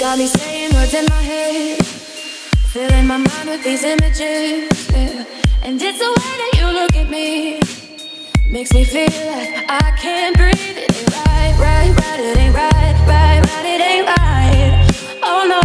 got me saying words in my head, filling my mind with these images, yeah. And it's the way that you look at me, makes me feel like I can't breathe. It ain't right, right, right, it ain't right, right, right, it ain't right. Oh no,